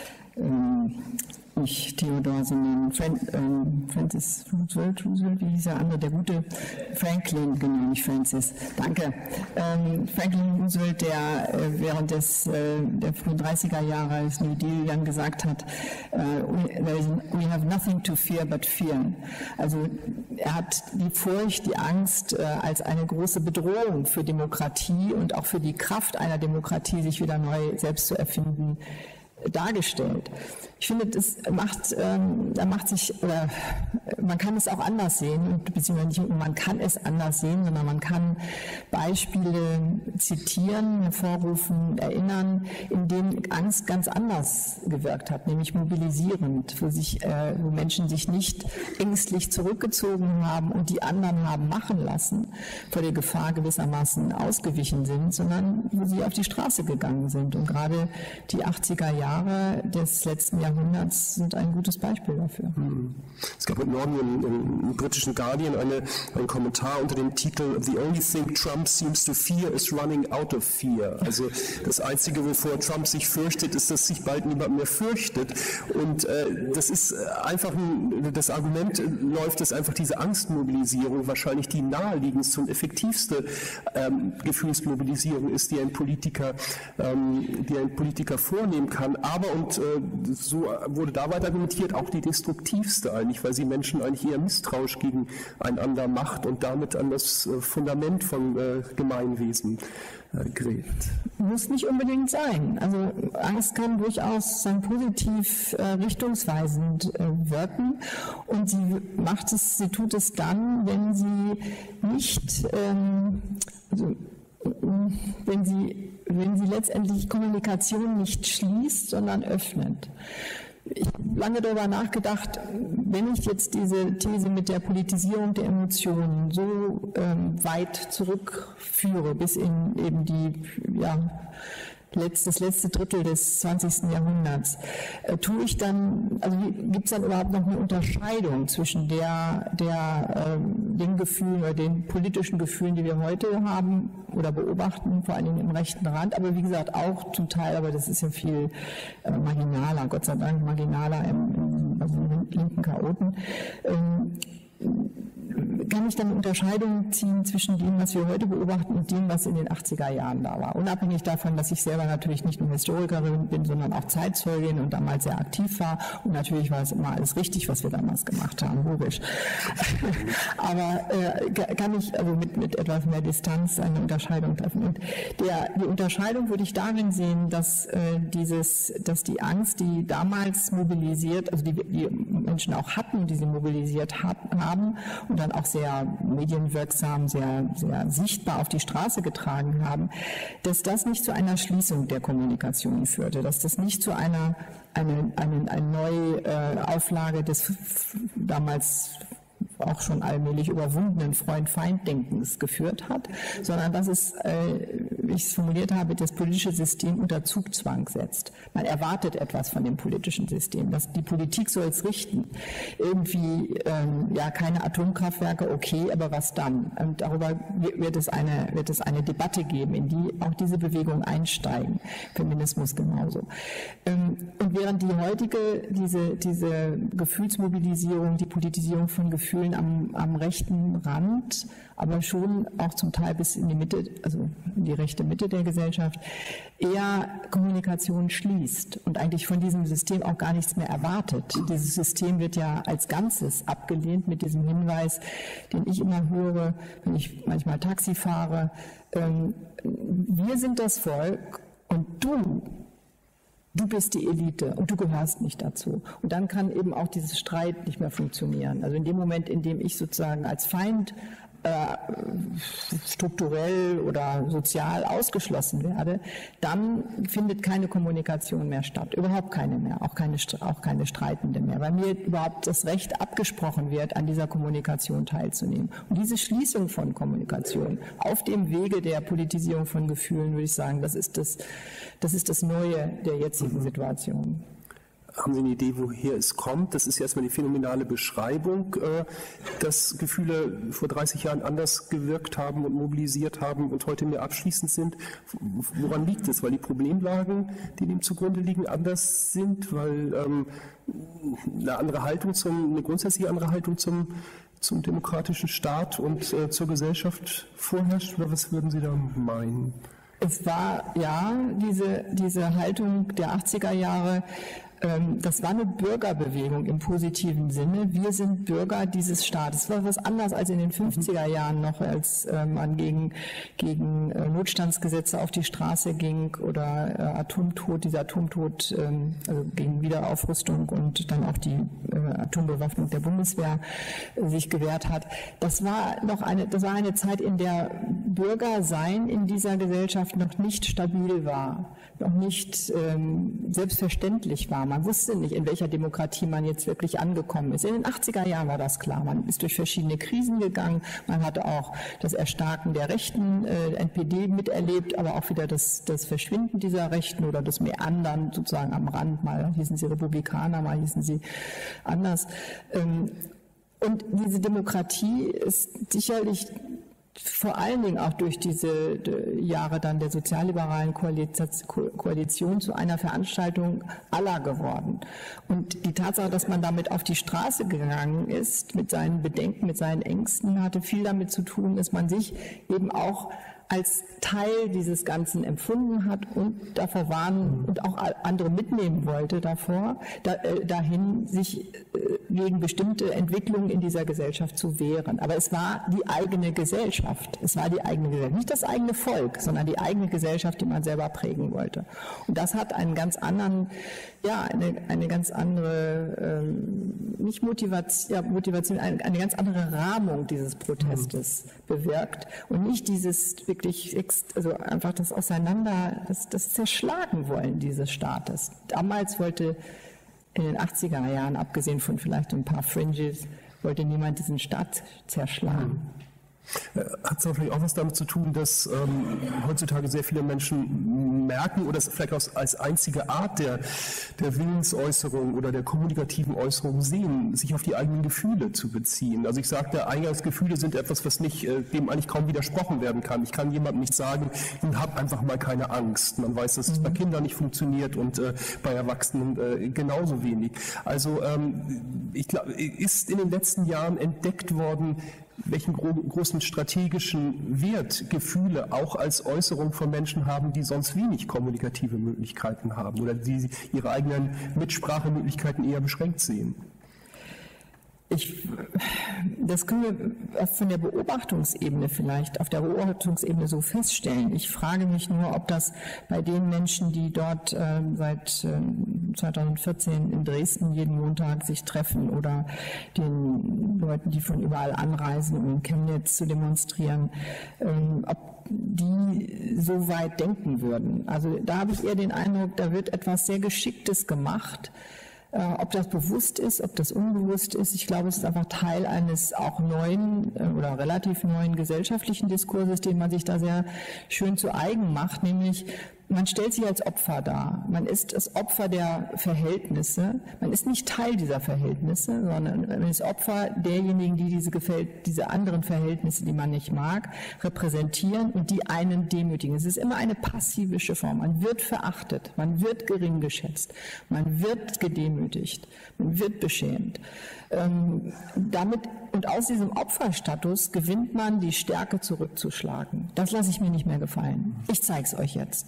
B: ähm, nicht Theodor, sondern Fran ähm, Francis Roosevelt, Roosevelt, wie hieß der andere, der gute Franklin, genau, nicht Francis, danke. Ähm, Franklin Roosevelt, der äh, während des, äh, der frühen dreißiger Jahre des New Deal dann gesagt hat, äh, we, we have nothing to fear but fear. Also er hat die Furcht, die Angst äh, als eine große Bedrohung für Demokratie und auch für die Kraft einer Demokratie, sich wieder neu selbst zu erfinden, dargestellt. Ich finde, das macht, ähm, da macht sich, oder man kann es auch anders sehen, und beziehungsweise nicht nur man kann es anders sehen, sondern man kann Beispiele zitieren, hervorrufen, erinnern, in denen Angst ganz anders gewirkt hat, nämlich mobilisierend, wo sich, äh, wo Menschen sich nicht ängstlich zurückgezogen haben und die anderen haben machen lassen, vor der Gefahr gewissermaßen ausgewichen sind, sondern wo sie auf die Straße gegangen sind. Und gerade die achtziger Jahre des letzten Jahrhunderts sind ein gutes Beispiel dafür.
A: Es gab heute Morgen im, im britischen Guardian eine, einen Kommentar unter dem Titel "The only thing Trump seems to fear is running out of fear." Also das Einzige, wovor Trump sich fürchtet, ist, dass sich bald niemand mehr fürchtet. Und äh, das ist einfach ein, das Argument läuft, dass einfach diese Angstmobilisierung wahrscheinlich die naheliegendste und effektivste ähm, Gefühlsmobilisierung ist, die ein Politiker, ähm, die ein Politiker vornehmen kann. Aber, und äh, so wurde da weiter argumentiert, auch die destruktivste eigentlich, weil sie Menschen eigentlich eher misstrauisch gegeneinander macht und damit an das äh, Fundament von äh, Gemeinwesen äh, gräbt.
B: Muss nicht unbedingt sein. Also Angst kann durchaus sein positiv äh, richtungsweisend äh, wirken, und sie macht es, sie tut es dann, wenn sie nicht, ähm, also, wenn sie, wenn sie letztendlich Kommunikation nicht schließt, sondern öffnet. Ich habe lange darüber nachgedacht, wenn ich jetzt diese These mit der Politisierung der Emotionen so ähm, weit zurückführe, bis in eben die, ja, das letzte Drittel des zwanzigsten Jahrhunderts, äh, tue ich dann, also gibt es dann überhaupt noch eine Unterscheidung zwischen der, der, äh, den Gefühlen oder den politischen Gefühlen, die wir heute haben oder beobachten, vor allen Dingen im rechten Rand, aber wie gesagt auch zum Teil, aber das ist ja viel äh, marginaler, Gott sei Dank marginaler im, im, also im linken Chaoten. Ähm, kann ich dann eine Unterscheidung ziehen zwischen dem, was wir heute beobachten und dem, was in den achtziger Jahren da war. Unabhängig davon, dass ich selber natürlich nicht nur Historikerin bin, sondern auch Zeitzeugin und damals sehr aktiv war. Und natürlich war es immer alles richtig, was wir damals gemacht haben, logisch. Aber äh, kann ich also mit, mit etwas mehr Distanz eine Unterscheidung treffen. Und der, die Unterscheidung würde ich darin sehen, dass, äh, dieses, dass die Angst, die damals mobilisiert, also die, die Menschen auch hatten, die sie mobilisiert hat, haben und dann auch sehr medienwirksam, sehr, sehr sichtbar auf die Straße getragen haben, dass das nicht zu einer Schließung der Kommunikation führte, dass das nicht zu einer eine, eine, eine neue äh, Auflage des damals auch schon allmählich überwundenen Freund-Feind-Denkens geführt hat, sondern dass es, äh, wie ich es formuliert habe, das politische System unter Zugzwang setzt. Man erwartet etwas von dem politischen System. Dass die Politik soll es richten. Irgendwie, ähm, ja, keine Atomkraftwerke, okay, aber was dann? Und darüber wird es eine, wird es eine Debatte geben, in die auch diese Bewegungen einsteigen. Feminismus genauso. Ähm, und während die heutige, diese, diese Gefühlsmobilisierung, die Politisierung von Gefühlen Am, am rechten Rand, aber schon auch zum Teil bis in die Mitte, also in die rechte Mitte der Gesellschaft, eher Kommunikation schließt und eigentlich von diesem System auch gar nichts mehr erwartet. Dieses System wird ja als Ganzes abgelehnt mit diesem Hinweis, den ich immer höre, wenn ich manchmal Taxi fahre, ähm, wir sind das Volk und du Du bist die Elite und du gehörst nicht dazu. Und dann kann eben auch dieses Streit nicht mehr funktionieren. Also in dem Moment, in dem ich sozusagen als Feind äh, strukturell oder sozial ausgeschlossen werde, dann findet keine Kommunikation mehr statt. Überhaupt keine mehr, auch keine, auch keine streitende mehr, weil mir überhaupt das Recht abgesprochen wird, an dieser Kommunikation teilzunehmen. Und diese Schließung von Kommunikation auf dem Wege der Politisierung von Gefühlen, würde ich sagen, das ist das, das ist das Neue der jetzigen Situation.
A: Haben Sie eine Idee, woher es kommt? Das ist ja erstmal die phänomenale Beschreibung, dass Gefühle vor dreißig Jahren anders gewirkt haben und mobilisiert haben und heute mehr abschließend sind. Woran liegt es? Weil die Problemlagen, die dem zugrunde liegen, anders sind? Weil ähm, eine andere Haltung zum, eine grundsätzliche andere Haltung zum, zum demokratischen Staat und äh, zur Gesellschaft vorherrscht? Oder was würden Sie da meinen?
B: Es war, ja, diese, diese Haltung der achtziger Jahre, ähm, das war eine Bürgerbewegung im positiven Sinne. Wir sind Bürger dieses Staates. Das war was anderes als in den fünfziger Jahren noch, als äh, man gegen, gegen äh, Notstandsgesetze auf die Straße ging oder äh, Atomtod, dieser Atomtod, ähm, also gegen Wiederaufrüstung und dann auch die äh, Atombewaffnung der Bundeswehr äh, sich gewehrt hat. Das war noch eine, das war eine Zeit, in der Bürgersein in dieser Gesellschaft noch nicht stabil war, noch nicht ähm, selbstverständlich war. Man wusste nicht, in welcher Demokratie man jetzt wirklich angekommen ist. In den achtziger Jahren war das klar. Man ist durch verschiedene Krisen gegangen. Man hatte auch das Erstarken der Rechten, äh, N P D miterlebt, aber auch wieder das, das Verschwinden dieser Rechten oder das Meandern sozusagen am Rand. Mal hießen sie Republikaner, mal hießen sie anders. Ähm, und diese Demokratie ist sicherlich vor allen Dingen auch durch diese Jahre dann der sozialliberalen Koalition zu einer Veranstaltung aller geworden. Und die Tatsache, dass man damit auf die Straße gegangen ist, mit seinen Bedenken, mit seinen Ängsten, hatte viel damit zu tun, dass man sich eben auch als Teil dieses Ganzen empfunden hat und davor warnen und auch andere mitnehmen wollte davor, da, äh, dahin sich äh, gegen bestimmte Entwicklungen in dieser Gesellschaft zu wehren. Aber es war die eigene Gesellschaft. Es war die eigene Gesellschaft. Nicht das eigene Volk, sondern die eigene Gesellschaft, die man selber prägen wollte. Und das hat einen ganz anderen, ja, eine, eine ganz andere, ähm, nicht Motivation, ja, Motivation, eine, eine ganz andere Rahmung dieses Protestes mhm. bewirkt und nicht dieses wirklich, also einfach das Auseinander, das, das Zerschlagen wollen dieses Staates. Damals wollte in den achtziger Jahren, abgesehen von vielleicht ein paar Fringes, wollte niemand diesen Staat zerschlagen.
A: Hat es natürlich auch was damit zu tun, dass ähm, heutzutage sehr viele Menschen merken oder es vielleicht auch als einzige Art der, der Willensäußerung oder der kommunikativen Äußerung sehen, sich auf die eigenen Gefühle zu beziehen. Also ich sagte, Eingangsgefühle sind etwas, was nicht, äh, dem eigentlich kaum widersprochen werden kann. Ich kann jemandem nicht sagen, hab einfach mal keine Angst. Man weiß, dass es bei Kindern nicht funktioniert und äh, bei Erwachsenen äh, genauso wenig. Also ähm, ich glaube, ist in den letzten Jahren entdeckt worden, welchen gro großen strategischen Wert Gefühle auch als Äußerung von Menschen haben, die sonst wenig kommunikative Möglichkeiten haben oder die ihre eigenen Mitsprachemöglichkeiten eher beschränkt sehen.
B: Ich, das können wir von der Beobachtungsebene vielleicht, auf der Beobachtungsebene so feststellen. Ich frage mich nur, ob das bei den Menschen, die dort äh, seit äh, zweitausendvierzehn in Dresden jeden Montag sich treffen oder den Leuten, die von überall anreisen, um in Chemnitz zu demonstrieren, äh, ob die so weit denken würden. Also da habe ich eher den Eindruck, da wird etwas sehr Geschicktes gemacht. Ob das bewusst ist, ob das unbewusst ist, ich glaube, es ist einfach Teil eines auch neuen oder relativ neuen gesellschaftlichen Diskurses, den man sich da sehr schön zu eigen macht, nämlich man stellt sich als Opfer dar. Man ist das Opfer der Verhältnisse. Man ist nicht Teil dieser Verhältnisse, sondern man ist Opfer derjenigen, die diese, diese anderen Verhältnisse, die man nicht mag, repräsentieren und die einen demütigen. Es ist immer eine passivische Form. Man wird verachtet, man wird gering geschätzt, man wird gedemütigt, man wird beschämt. Ähm, damit und aus diesem Opferstatus gewinnt man die Stärke zurückzuschlagen. Das lasse ich mir nicht mehr gefallen. Ich zeige es euch jetzt.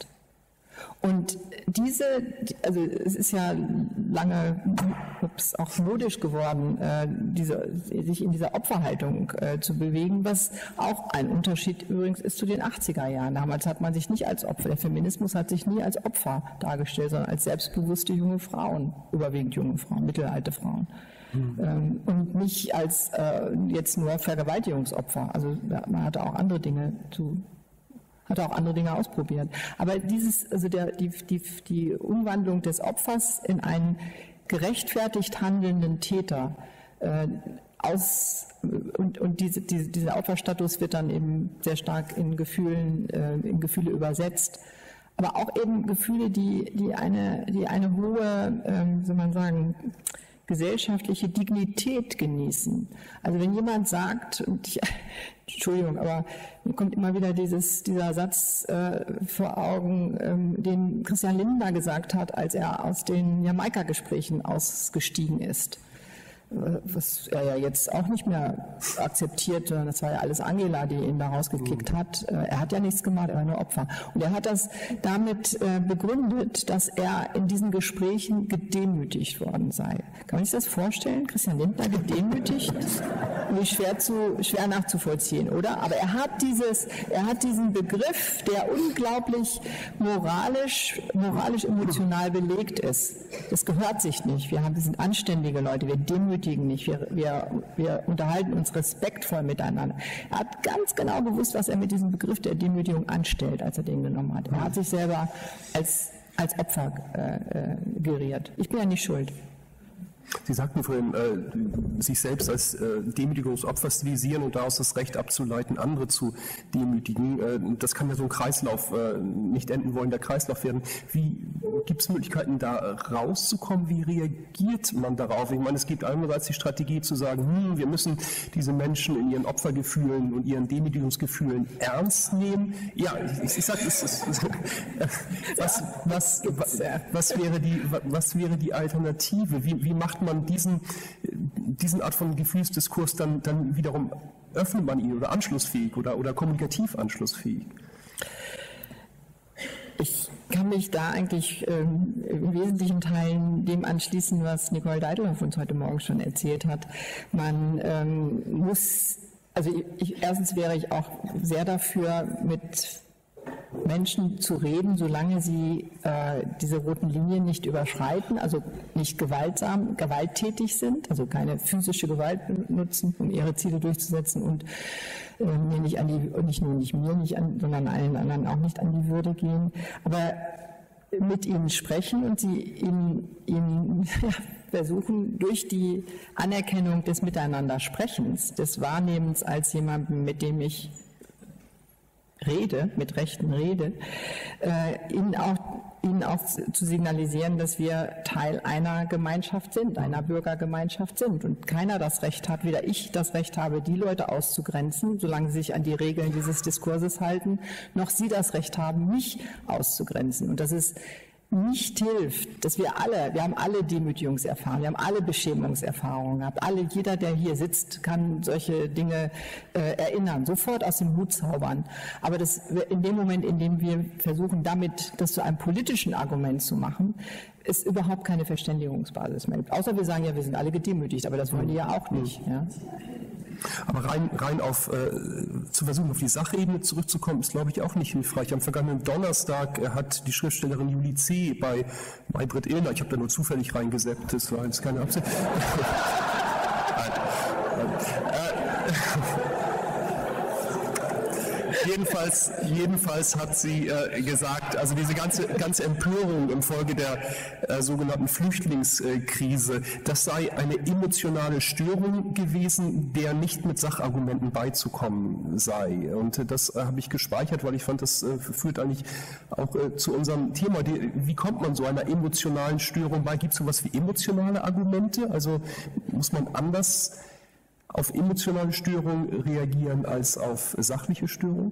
B: Und diese, also es ist ja lange ups, auch modisch geworden, äh, diese, sich in dieser Opferhaltung äh, zu bewegen, was auch ein Unterschied übrigens ist zu den achtziger Jahren. Damals hat man sich nicht als Opfer, der Feminismus hat sich nie als Opfer dargestellt, sondern als selbstbewusste junge Frauen, überwiegend junge Frauen, mittelalte Frauen. Mhm. Ähm, und nicht als äh, jetzt nur Vergewaltigungsopfer. Also man hatte auch andere Dinge zu hat auch andere Dinge ausprobiert. Aber dieses, also der, die, die, die Umwandlung des Opfers in einen gerechtfertigt handelnden Täter äh, aus und, und diese, diese, dieser Opferstatus wird dann eben sehr stark in Gefühlen, äh, in Gefühle übersetzt. Aber auch eben Gefühle, die, die eine, die eine hohe, ähm, soll man sagen, gesellschaftliche Dignität genießen. Also wenn jemand sagt, und ich, Entschuldigung, aber mir kommt immer wieder dieses, dieser Satz äh, vor Augen, ähm, den Christian Lindner gesagt hat, als er aus den Jamaika-Gesprächen ausgestiegen ist. Was er ja jetzt auch nicht mehr akzeptiert, das war ja alles Angela, die ihn da rausgekickt hat. Er hat ja nichts gemacht, er war nur Opfer. Und er hat das damit begründet, dass er in diesen Gesprächen gedemütigt worden sei. Kann man sich das vorstellen? Christian Lindner gedemütigt? Wie schwer zu, schwer nachzuvollziehen, oder? Aber er hat dieses, er hat diesen Begriff, der unglaublich moralisch, moralisch emotional belegt ist. Das gehört sich nicht. Wir haben, wir sind anständige Leute, wir demütigen nicht. Wir, wir, wir unterhalten uns respektvoll miteinander. Er hat ganz genau gewusst, was er mit diesem Begriff der Demütigung anstellt, als er den genommen hat. Er hat sich selber als, als Opfer äh, geriert. Ich bin ja nicht schuld.
A: Sie sagten vorhin, äh, sich selbst als äh, Demütigungsopfer stilisieren und daraus das Recht abzuleiten, andere zu demütigen. Äh, das kann ja so ein Kreislauf, äh, nicht enden wollender Kreislauf werden. Wie gibt es Möglichkeiten, da rauszukommen? Wie reagiert man darauf? Ich meine, es gibt einerseits die Strategie zu sagen, hm, wir müssen diese Menschen in ihren Opfergefühlen und ihren Demütigungsgefühlen ernst nehmen. Ja, ich, ich sage, es ist, was, was, was, was, wäre die, was wäre die Alternative? Wie, wie macht man diesen, diesen Art von Gefühlsdiskurs dann, dann wiederum, öffnet man ihn oder anschlussfähig oder, oder kommunikativ anschlussfähig?
B: Ich kann mich da eigentlich ähm, in wesentlichen Teilen dem anschließen, was Nicole Deitelhoff uns heute Morgen schon erzählt hat. Man ähm, muss, also ich, erstens wäre ich auch sehr dafür, mit Menschen zu reden, solange sie äh, diese roten Linien nicht überschreiten, also nicht gewaltsam, gewalttätig sind, also keine physische Gewalt nutzen, um ihre Ziele durchzusetzen und äh, mir nicht an die, nicht nur nicht mir nicht an, sondern allen anderen auch nicht an die Würde gehen. Aber mit ihnen sprechen und sie ihnen, ihnen ja, versuchen, durch die Anerkennung des Miteinandersprechens, des Wahrnehmens als jemandem, mit dem ich rede, mit Rechten rede, äh, ihnen auch, ihnen auch zu signalisieren, dass wir Teil einer Gemeinschaft sind, einer Bürgergemeinschaft sind und keiner das Recht hat, weder ich das Recht habe, die Leute auszugrenzen, solange sie sich an die Regeln dieses Diskurses halten, noch sie das Recht haben, mich auszugrenzen. Und das ist nicht hilft, dass wir alle, wir haben alle Demütigungserfahrungen, wir haben alle Beschämungserfahrungen gehabt, alle, jeder, der hier sitzt, kann solche Dinge äh, erinnern, sofort aus dem Hut zaubern. Aber das, in dem Moment, in dem wir versuchen, damit das zu einem politischen Argument zu machen, ist überhaupt keine Verständigungsbasis mehr. Außer wir sagen, ja, wir sind alle gedemütigt, aber das wollen die ja auch nicht. Ja.
A: Aber rein, rein auf, äh, zu versuchen, auf die Sachebene zurückzukommen, ist, glaube ich, auch nicht hilfreich. Am vergangenen Donnerstag äh, hat die Schriftstellerin Julie C. bei Maybrit Illner, ich habe da nur zufällig reingeseppt, das war jetzt keine Absicht. Jedenfalls, jedenfalls hat sie äh, gesagt, also diese ganze, ganze Empörung infolge der äh, sogenannten Flüchtlingskrise, das sei eine emotionale Störung gewesen, der nicht mit Sachargumenten beizukommen sei. Und äh, das äh, habe ich gespeichert, weil ich fand, das äh, führt eigentlich auch äh, zu unserem Thema. Die, wie kommt man so einer emotionalen Störung bei? Gibt es sowas wie emotionale Argumente? Also muss man anders auf emotionale Störung reagieren als auf sachliche Störung?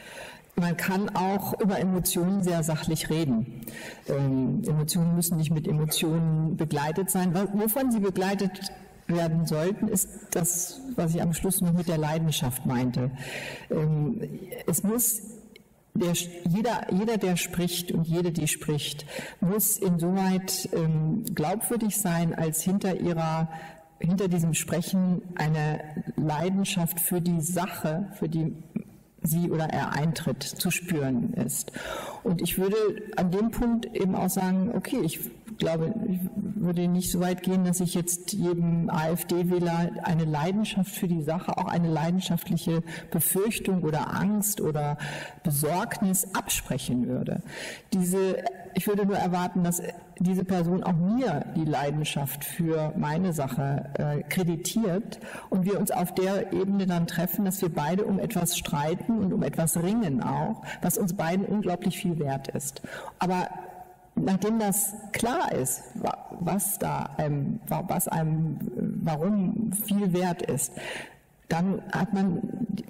B: Man kann auch über Emotionen sehr sachlich reden. Ähm, Emotionen müssen nicht mit Emotionen begleitet sein. Wovon sie begleitet werden sollten, ist das, was ich am Schluss noch mit der Leidenschaft meinte. Ähm, es muss Der, jeder, jeder, der spricht und jede, die spricht, muss insoweit ähm, glaubwürdig sein, als hinter ihrer hinter diesem Sprechen eine Leidenschaft für die Sache, für die sie oder er eintritt, zu spüren ist. Und ich würde an dem Punkt eben auch sagen, okay, ich glaube, ich würde nicht so weit gehen, dass ich jetzt jedem AfD-Wähler eine Leidenschaft für die Sache, auch eine leidenschaftliche Befürchtung oder Angst oder Besorgnis absprechen würde. Diese, ich würde nur erwarten, dass diese Person auch mir die Leidenschaft für meine Sache äh, kreditiert und wir uns auf der Ebene dann treffen, dass wir beide um etwas streiten und um etwas ringen auch, was uns beiden unglaublich viel wert ist. Aber nachdem das klar ist, was da einem, was einem, warum viel wert ist, dann hat man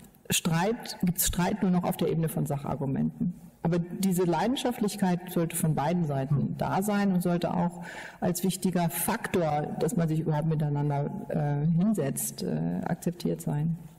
B: Streit, gibt es Streit nur noch auf der Ebene von Sachargumenten. Aber diese Leidenschaftlichkeit sollte von beiden Seiten da sein und sollte auch als wichtiger Faktor, dass man sich überhaupt miteinander äh, hinsetzt, äh, akzeptiert sein.